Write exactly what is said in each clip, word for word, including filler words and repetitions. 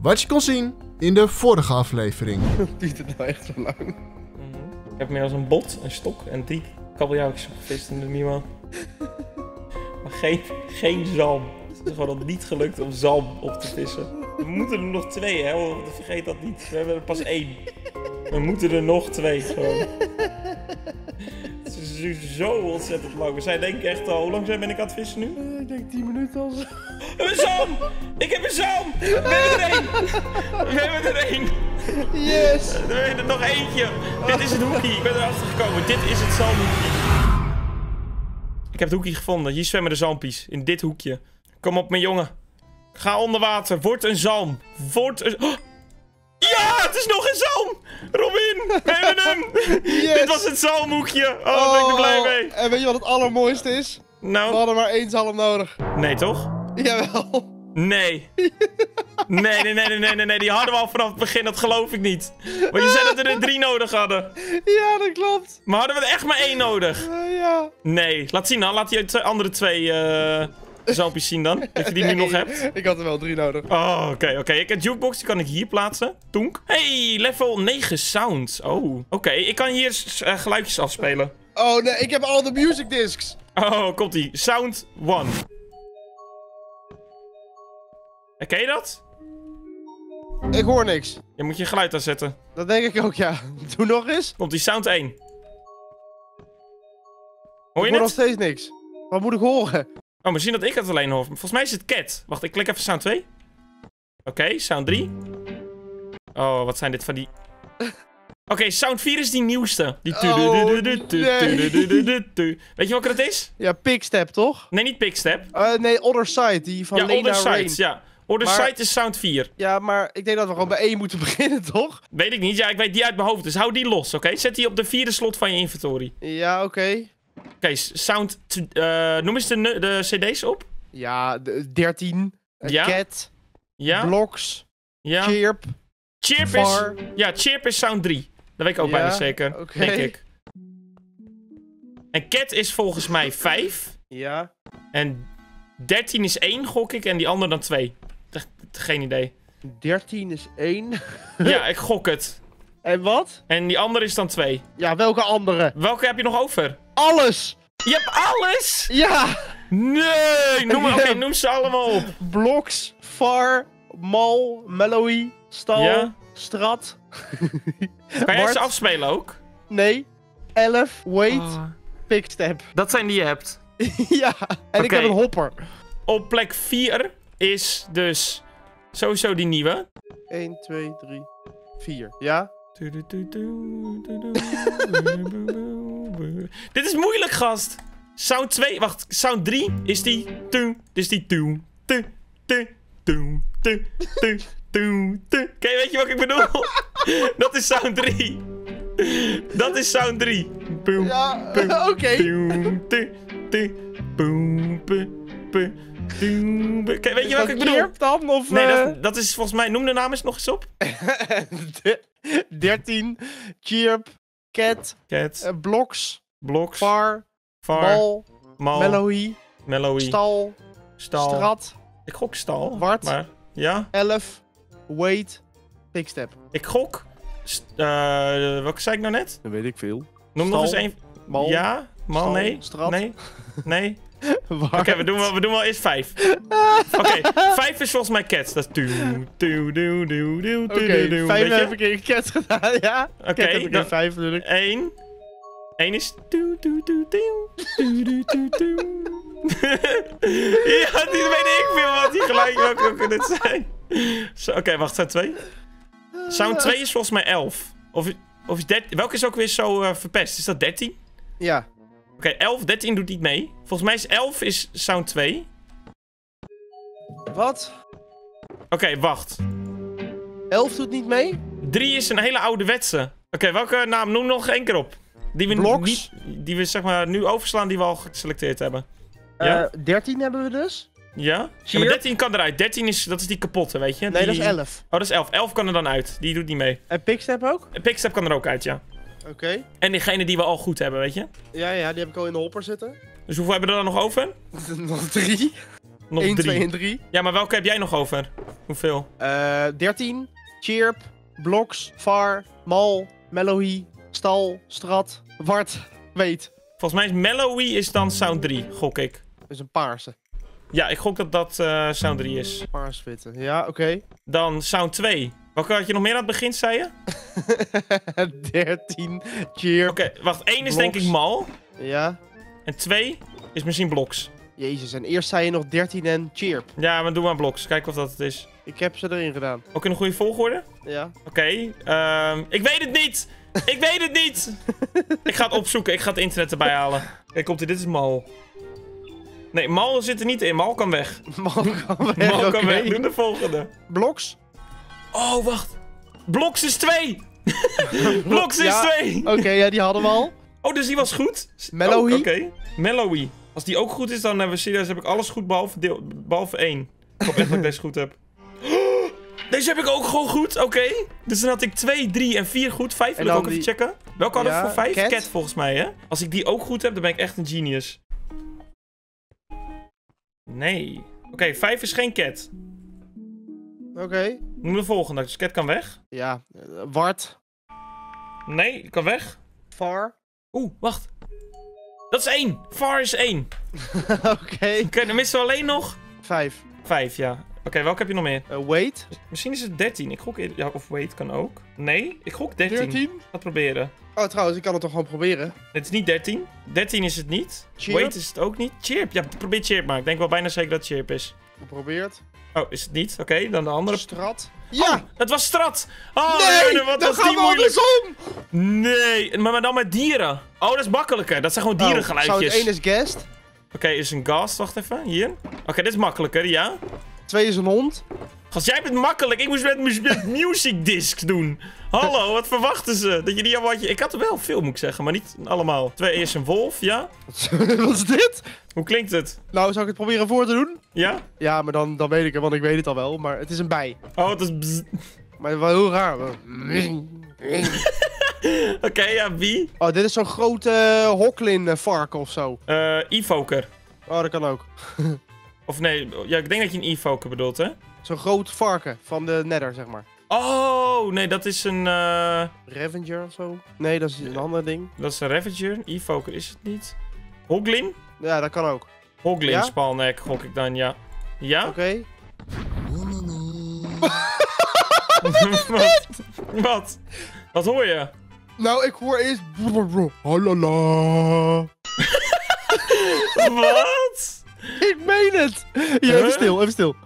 wat je kon zien in de vorige aflevering. Duurt het nou echt zo lang? Mm-hmm. Ik heb meer als een bot, een stok en drie kabeljauwtjes gevist in de nieuwe. Maar geen, geen zalm. Het is gewoon nog niet gelukt om zalm op te vissen. We moeten er nog twee, hè? Vergeet dat niet. We hebben er pas één. We moeten er nog twee, gewoon. Het is nu zo ontzettend lang. We zijn denk ik echt al... Hoe lang ben ik aan het vissen nu? Uh, ik denk tien minuten al zo. Een zalm! Ik heb een zalm! We hebben er één! We hebben er één! Yes! We hebben er nog eentje! Dit is het hoekje. Ik ben erachter gekomen. Dit is het zalmhoekje. Ik heb het hoekje gevonden. Hier zwemmen de zalmpies. In dit hoekje. Kom op, mijn jongen. Ga onder water. Word een zalm. Word een... Oh! Ja, het is nog een zalm! Robin, we hebben hem! Yes. Dit was het zalmhoekje. Oh, daar ben ik er blij mee. En weet je wat het allermooiste is? Nou? We hadden maar één zalm nodig. Nee, toch? Jawel. Nee. Nee, nee, nee, nee, nee, nee. Die hadden we al vanaf het begin. Dat geloof ik niet. Want je zei dat we er drie nodig hadden. Ja, dat klopt. Maar hadden we er echt maar één nodig? Uh, ja. Nee. Laat zien dan. Laat die twee, andere twee uh, zalmpjes zien dan. Dat je die nee, nu nog hebt. Ik had er wel drie nodig. Oh, oké, okay, oké. Okay. Ik heb jukebox. Die kan ik hier plaatsen. Tonk. Hey, level negen sounds. Oh. Oké, okay. Ik kan hier uh, geluidjes afspelen. Oh nee, ik heb al de music discs. Oh, komt ie. Sound one. Ken je dat? Ik hoor niks. Je moet je geluid aanzetten. Dat denk ik ook, ja. Doe nog eens. Komt die sound één. Hoor je ik hoor het? nog steeds niks. Wat moet ik horen? Oh, misschien dat ik het alleen hoor. Volgens mij is het cat. Wacht, ik klik even sound twee. Oké, okay, sound drie. Oh, wat zijn dit van die... Oké, okay, sound vier is die nieuwste. Die oh, nee. Weet je welke dat is? Ja, Pickstep, toch? Nee, niet Pickstep. Uh, nee, Other Side, die van ja, Lena Other Rain. Side, ja. Other maar, Side is sound vier. Ja, maar ik denk dat we gewoon bij één moeten beginnen, toch? Weet ik niet. Ja, ik weet die uit mijn hoofd. Dus hou die los, oké? Okay? Zet die op de vierde slot van je inventory. Ja, oké. Okay. Oké, okay, sound... Uh, noem eens de, de cd's op. Ja, de dertien. Ja. Cat. Ja. Blocks. Ja. Chirp. Chirp Var. is... Ja, Chirp is sound drie. Dat weet ik ook ja, bijna zeker. Okay. Denk ik. En Cat is volgens mij vijf. Ja. En dertien is één, gok ik. En die andere dan twee. Geen idee. dertien is één. Ja, ik gok het. En wat? En die andere is dan twee. Ja, welke andere? Welke heb je nog over? Alles! Je hebt alles! Ja! Nee! Noem, maar, okay, noem ze allemaal op. Blocks, Var, Mal, Mellowy, Stal, ja? Strat. Kan jij ze afspelen ook? Nee. elf, Wait, oh. Pickstep. Dat zijn die je hebt. Ja, en okay. Ik heb een hopper. Op plek vier is dus sowieso die nieuwe. één, twee, drie, vier. Ja? Dit is moeilijk, gast. Sound twee, wacht, sound drie is die. Dit is die. Kijk, weet je wat ik bedoel? Dat is sound drie. Dat is sound drie. Ja, oké. Okay. Kijk, weet je wat ik bedoel? Dan, of, nee, uh... dat, dat is volgens mij... Noem de naam eens nog eens op. dertien, Chirp, Cat, Cat. Uh, Blocks, Blocks, Var, Var Mal, Mal, Mellowy, Mellowy, Stal, Stal, Strat. Ik gok Stal. Wart, maar, ja? elf, Wait, Pickstep. Ik gok... Uh, welke zei ik nou net? Dat weet ik veel. Noem Stal, nog eens één. Mal, ja? Mal, Stal, nee. Strat. Nee. Nee. Oké, okay, we, doen wel, we doen wel eerst vijf. Oké, okay, vijf is volgens mij Cats. Dat is... Oké, vijf heb ik in Cats gedaan, ja. Oké, okay, heb ik in vijf natuurlijk. één. Eén is... Ja, die weet ik veel wat die gelijk ook kunnen zijn. Oké, okay, wacht, zijn twee. Sound twee is volgens mij elf. Of, of is dertien? Welke is ook weer zo uh, verpest? Is dat dertien? Ja. Oké, okay, elf, dertien doet niet mee. Volgens mij is elf is sound twee. Wat? Oké, okay, wacht. elf doet niet mee? drie is een hele ouderwetse. Oké, okay, welke naam? Noem nog één keer op. Die we, Blocks? Niet, die we zeg maar nu overslaan, die we al geselecteerd hebben. Ja? Uh, dertien hebben we dus. Ja? Ja, maar dertien kan eruit. dertien is, dat is die kapotte, weet je? Nee, die... dat is elf. Oh, dat is elf. elf kan er dan uit. Die doet niet mee. En Pickstep ook? En Pickstep kan er ook uit, ja. Oké. Okay. En diegene die we al goed hebben, weet je? Ja, ja, die heb ik al in de hopper zitten. Dus hoeveel hebben we er dan nog over? Nog drie. Nog één, drie. twee en drie. Ja, maar welke heb jij nog over? Hoeveel? Uh, dertien. Chirp. Bloks. Var. Mal. Melohy. Stal. Strat. Wart. Weet. Volgens mij is Mellowy is dan sound drie, gok ik. Dat is een paarse. Ja, ik gok dat dat uh, sound drie is. Paars-witte. Ja, oké. Okay. Dan sound twee. Welke had je nog meer aan het begin, zei je? dertien. Chirp. Oké, okay, wacht. één is Bloks. denk ik Mal. Ja. En twee is misschien Bloks. Jezus, en eerst zei je nog dertien en Chirp. Ja, maar doe maar Bloks. Kijk of dat het is. Ik heb ze erin gedaan. Ook in een goede volgorde? Ja. Oké. Okay, um, ik weet het niet! Ik weet het niet! Ik ga het opzoeken. Ik ga het internet erbij halen. Kijk, komt ie. Dit is Mal. Nee, Mal zit er niet in. Mal kan weg. Mal kan weg, Mal kan okay. weg. Doe de volgende. Bloks? Oh, wacht. Bloks is twee! Bloks is ja, twee! Oké, okay, ja, die hadden we al. Oh, dus die was goed? Melohy? Oh, oké. Okay. Melohy. Als die ook goed is, dan hebben we serieus heb ik alles goed behalve, deel, behalve één. Ik hoop echt dat ik deze goed heb. Deze heb ik ook gewoon goed, oké. Okay. Dus dan had ik twee, drie en vier goed. Vijf wil ik ook die... even checken. Welke hadden we ja, voor vijf? Cat. Cat volgens mij, hè? Als ik die ook goed heb, dan ben ik echt een genius. Nee. Oké, okay, vijf is geen Cat. Oké. Okay. Noem de volgende, dus Cat kan weg. Ja, uh, Wart. Nee, kan weg. Var. Oeh, wacht. Dat is één. Var is één. Oké. Okay. Okay, dan missen we alleen nog... Vijf. Vijf, ja. Oké, okay, welke heb je nog meer? Uh, wait. Misschien is het dertien. Ik gok... Ja, of wait kan ook. Nee, ik gok dertien. dertien? Ga het proberen. Oh, trouwens, ik kan het toch gewoon proberen? Het is niet dertien. dertien is het niet. Chirp? Wait is het ook niet. Chirp. Ja, probeer Chirp maar. Ik denk wel bijna zeker dat Chirp is. Geprobeerd. Oh, is het niet? Oké, okay, dan de andere. Strat. Ja! Oh, het was Strat! Oh, nee! nee, wat dat was gaat die moeilijk? andersom! Nee, maar, maar dan met dieren. Oh, dat is makkelijker. Dat zijn gewoon dierengeluidjes. Oh, zou het één is guest? Oké, okay, is een gast. Wacht even. Hier. Oké, okay, dit is makkelijker, ja. Twee is een hond. Gast, jij bent makkelijk. Ik moest met, met music discs doen. Hallo, wat verwachten ze? Dat je die al wat je... Ik had er wel veel, moet ik zeggen, maar niet allemaal. Twee is een wolf, ja. Wat is dit? Hoe klinkt het? Nou, zou ik het proberen voor te doen? Ja? Ja, maar dan, dan weet ik het, want ik weet het al wel. Maar het is een bij. Oh, het is bzz. Maar wel heel raar. Oké, okay, ja, wie? Oh, dit is zo'n grote uh, Hocklin-varken of zo. Uh, E-Foker. Oh, dat kan ook. Of nee, ja, ik denk dat je een E-Foker bedoelt, hè? Zo'n groot varken van de Nether, zeg maar. Oh, nee, dat is een... Uh... Revenger of zo? Nee, dat is een ander ding. Dat is een Ravager. E-Foker is het niet. Hoglin? Ja, dat kan ook. Hoglin, ja? Spalnek, gok ik dan, ja. Ja? Oké. Okay. Wat? Wat? Wat hoor je? Nou, ik hoor eerst... Halala. Wat? Ik meen het. Ja, even stil, even stil.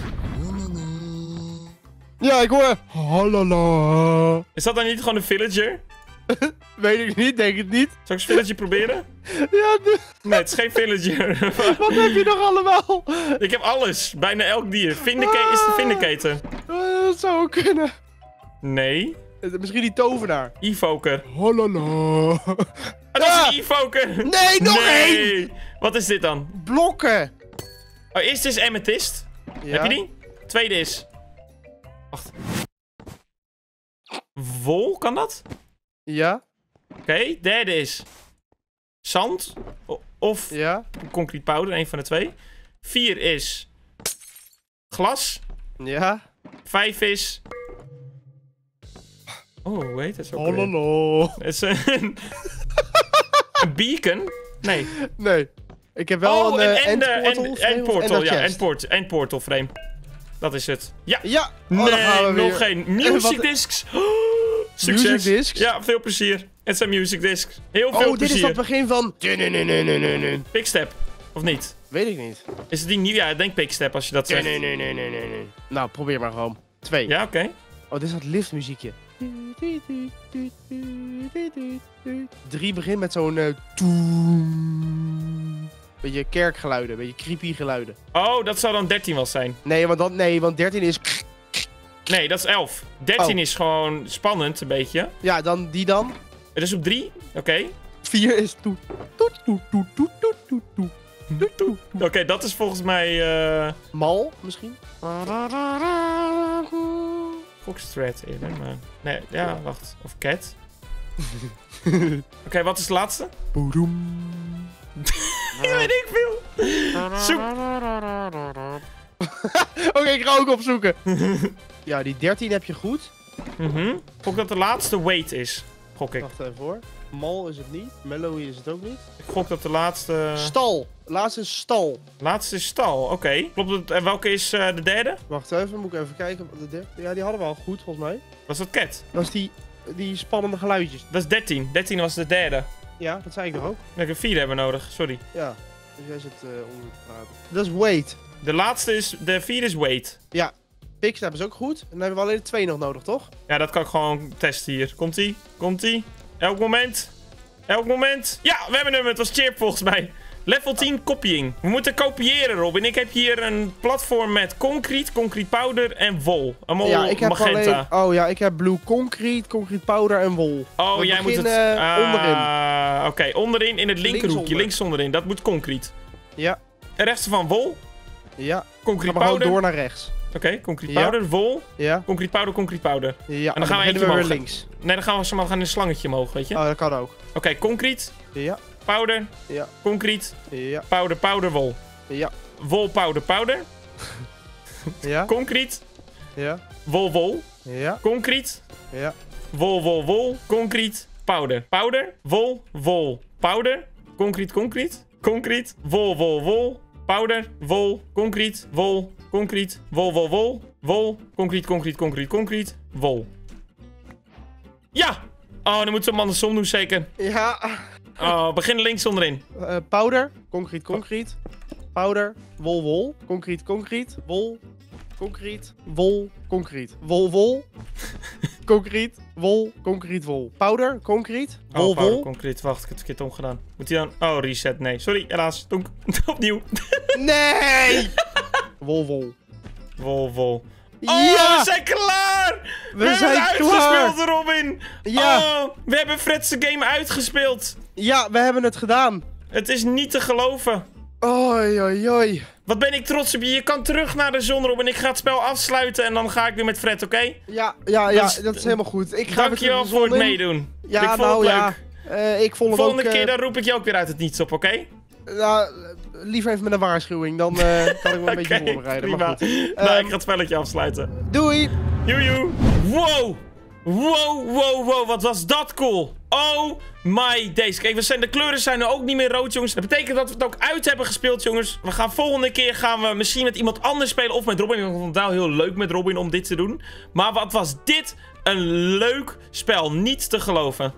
Ja, ik hoor... Halala. Is dat dan niet gewoon een villager? Weet ik niet, denk het niet. Zal ik eens villager proberen? Ja, de... Nee, het is geen villager. Wat heb je nog allemaal? Ik heb alles. Bijna elk dier. Vindicator is de Vindicator. Uh, dat zou ook kunnen. Nee. Misschien die tovenaar. E-Foker. Halala. Oh, dat is een E-Foker. Nee, nog nee. één. Wat is dit dan? Blokken. Oh, eerste is Amethyst. Ja. Heb je die? Tweede is... Wacht. Wol, kan dat? Ja. Oké, okay. Derde is... Zand. O of Ja. concrete powder, een van de twee. Vier is... Glas. Ja. Vijf is... Oh, hoe heet het zo? Hallo. Het is een... een beacon? Nee. Nee. Ik heb wel oh, een, een uh, end, endportal. end, end portal, ja, chest. endport, endportal frame. Dat is het. Ja. Ja. Oh, nee, dan gaan we nog weer. geen. Music discs. Oh, succes. Music discs? Ja, veel plezier. Het zijn music discs. Heel veel Oh, dit plezier. is dat begin van... Pickstep. Of niet? Weet ik niet. Is het die nieuw? Ja, ik denk Pickstep als je dat zegt. Nee, nee, nee, nee, nee, nee. Nou, probeer maar gewoon. Twee. Ja, oké. Okay. Oh, dit is dat liftmuziekje. Drie begint met zo'n... Uh, beetje kerkgeluiden, beetje creepy geluiden. Oh, dat zou dan dertien wel zijn. Nee, want, dan, nee, want dertien is... Nee, dat is elf. dertien oh. is gewoon spannend, een beetje. Ja, dan die dan. Het is op drie. Oké. Okay. vier is... Toet, toet, toet, toet, toet, toet, toet. Oké, okay, dat is volgens mij... Uh... Mal, misschien? Foxtrot eerder, maar... Nee, ja, wacht. Of Cat. Oké, okay, wat is het laatste? Boedoem. Ja, weet ik veel. Zoek. Oké, okay, ik ga ook opzoeken. Ja, die dertien heb je goed. Mhm. Gok dat de laatste weight is. Gok ik. Wacht even hoor. Mal is het niet. Mellowy is het ook niet. Ik gok dat de laatste... Stal. Laatste is stal. Laatste is stal, oké. Okay. Klopt het? En welke is uh, de derde? Wacht even, moet ik even kijken. De derde. Ja, die hadden we al goed volgens mij. Was dat Cat? Dat is die, die spannende geluidjes. Dat is dertien. dertien was de derde. Ja, dat zei ik nog ook. Nee, ik vier hebben we nodig, sorry. Ja, dus jij zit uh, onder te praten. Dat is weight. De laatste is, de vierde is weight. Ja, Pickstep is ook goed. En dan hebben we alleen de twee nog nodig, toch? Ja, dat kan ik gewoon testen hier. Komt-ie? Komt-ie? Elk moment? Elk moment? Ja, we hebben hem. Het was Chip volgens mij. Level tien copying. We moeten kopiëren, Robin. Ik heb hier een platform met concrete, concrete powder en wol. Allemaal ja, ik heb magenta. Alleen, oh ja, ik heb blue concrete, concrete powder en wol. Oh, we jij moet het... Uh, onderin. Uh, Oké, okay, onderin in het linkerhoekje. Links, links onderin. Dat moet concrete. Ja. En rechts van wol. Ja. Concrete Ga maar powder. door naar rechts. Oké, okay, concrete powder, ja. wol. Ja. Concrete powder, concrete powder. Ja, en dan gaan we eentje we omhoog. weer links. Nee, dan gaan we maar gaan een slangetje omhoog, weet je? Oh, dat kan ook. Oké, okay, concrete. Ja. Powder. Ja. Concrete. Ja. Powder, powder, wol. Ja. Wol, powder, powder. Ja. Concrete. Ja. Wol, wol. Ja. Concrete. Ja. Wol, wol, wol. Concrete. Powder. Powder. Wol, wol. Powder. Concrete, concrete. Concrete. Wol, wol, wol. Powder. Wol. Concrete. Wol. Concrete. Wol, wol, wol. Wol. Concrete, concrete, concrete, concrete. Wol. Ja! Oh, dan moet zo'n man de som doen zeker. Ja. Oh, begin links onderin. Uh, powder. Concrete, concrete. Powder. Wol, wol. Concrete, concrete. Wol. Concrete. Wol. Concrete. Wol, wol. Concrete. Wol. Concrete, wol. Powder. Concrete. Wol, oh, powder, wol. concrete. Wacht, ik heb het verkeerd omgedaan. Moet hij dan... Oh, reset. Nee, sorry. Helaas. Donk. Opnieuw. Nee! Wol, wol. Wol, wol. Ja! Oh, we zijn klaar! We, we zijn hebben klaar! uitgespeeld, Robin! Ja! Oh, we hebben Fred's game uitgespeeld! Ja, we hebben het gedaan! Het is niet te geloven! Oi, oi, oi. Wat ben ik trots op je. Je kan terug naar de zon, Robin. Ik ga het spel afsluiten en dan ga ik weer met Fred, oké? Okay? Ja, ja, ja, dat is, dat is helemaal goed. Ik ga dankjewel voor het in. meedoen. Ja, ik vond nou het leuk. ja. Uh, ik vond het Volgende ook, keer uh, dan roep ik je ook weer uit het niets op, oké? Okay? Nou, liever even met een waarschuwing. Dan uh, kan ik me een beetje okay, voorbereiden. Prima. Maar goed. Nou, um, ik ga het spelletje afsluiten. Doei! Joejoe! Wow! Wow, wow, wow, wat was dat cool! Oh my days. Kijk, we zijn, de kleuren zijn nu ook niet meer rood, jongens. Dat betekent dat we het ook uit hebben gespeeld, jongens. We gaan volgende keer gaan we misschien met iemand anders spelen. Of met Robin. Ik vond het wel heel leuk met Robin om dit te doen. Maar wat was dit een leuk spel. Niet te geloven.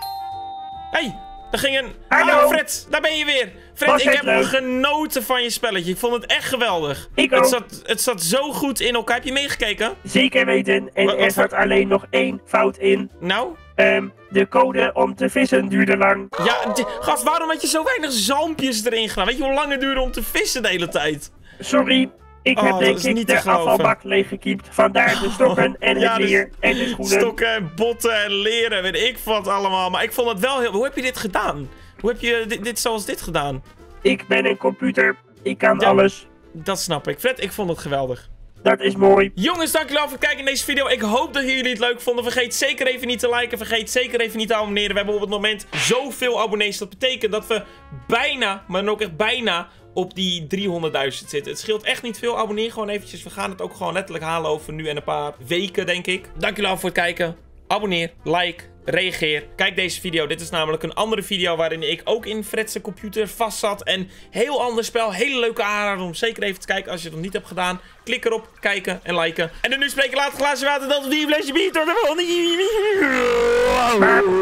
Hé, hey, daar ging een... Hallo. Ah, Fred, daar ben je weer. Fred, Was ik het heb leuk? genoten van je spelletje. Ik vond het echt geweldig. Ik het ook. zat, het zat zo goed in elkaar. Heb je meegekeken? Zeker weten. En Wat- wat er zat alleen nog één fout in. Nou? Ehm, de code om te vissen duurde lang. Ja, die- gast, waarom had je zo weinig zalmpjes erin gedaan? Weet je hoe lang het duurde om te vissen de hele tijd? Sorry, ik Oh, heb dat denk is ik niet te de geloven. afvalbak leeggekiept. Vandaar de stokken en Ja, het dus- leer en de schoenen. Stokken, botten en leren, weet ik wat allemaal. Maar ik vond het wel heel... Hoe heb je dit gedaan? Hoe heb je dit, dit zoals dit gedaan? Ik ben een computer. Ik kan Ja. alles. Dat snap ik. Fred, ik vond het geweldig. Dat is mooi. Jongens, dankjewel voor het kijken in deze video. Ik hoop dat jullie het leuk vonden. Vergeet zeker even niet te liken. Vergeet zeker even niet te abonneren. We hebben op het moment zoveel abonnees. Dat betekent dat we bijna, maar dan ook echt bijna, op die driehonderdduizend zitten. Het scheelt echt niet veel. Abonneer gewoon eventjes. We gaan het ook gewoon letterlijk halen over nu en een paar weken, denk ik. Dankjewel voor het kijken. Abonneer, like, reageer. Kijk deze video. Dit is namelijk een andere video waarin ik ook in Fred's computer vast zat. En heel ander spel. Hele leuke aanrader om zeker even te kijken als je het nog niet hebt gedaan. Klik erop, kijken en liken. En dan nu spreken later glazen water. Dat is die flesje bier. Tot de volgende. Maar